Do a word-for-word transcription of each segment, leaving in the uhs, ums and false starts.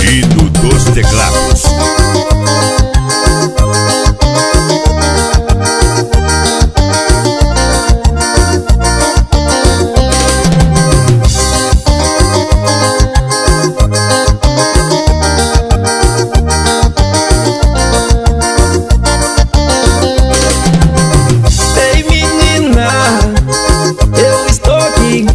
Dino dos Teclados. Ei menina, eu estou aqui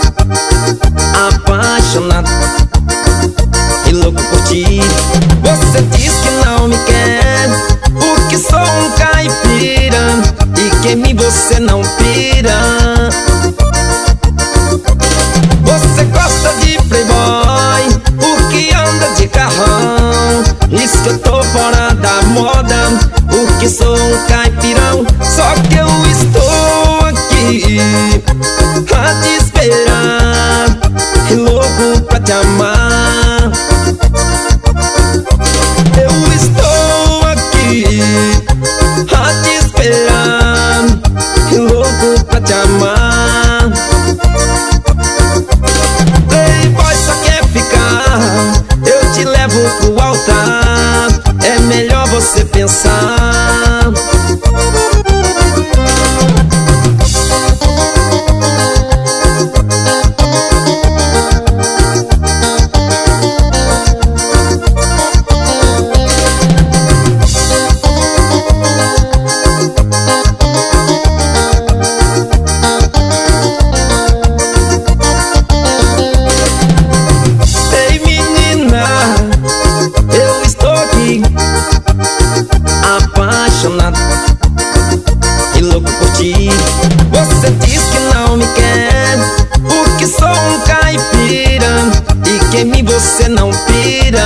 apaixonado e louco por ti. Você diz que não me quer porque sou um caipira e que em mim você não pira. Você gosta de playboy porque anda de carrão. Diz que eu tô fora da moda porque sou um caipirão. Só que eu estou aqui a te esperar e louco pra te amar. Eu estou aqui a te esperar e louco pra te amar. Playboy só quer ficar, eu te levo pro altar. É melhor você pensar. Ei menina, eu estou aqui apaixonado e louco por ti. Você diz que não me quer porque sou um caipira e que em mim você não pira.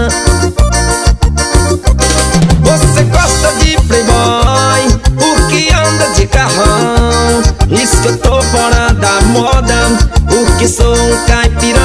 Você gosta de playboy porque anda de carrão. Diz que eu tô fora da moda porque sou um caipira.